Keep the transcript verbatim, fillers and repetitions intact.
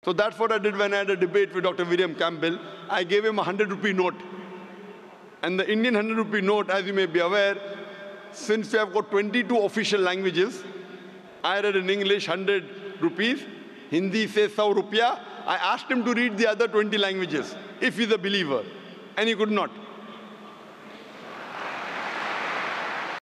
So that's what I did when I had a debate with Doctor William Campbell. I gave him a hundred rupee note. And the Indian hundred rupee note, as you may be aware, since we have got twenty-two official languages, I read in English one hundred rupees, Hindi says one hundred rupiah. I asked him to read the other twenty languages, if he's a believer, and he could not.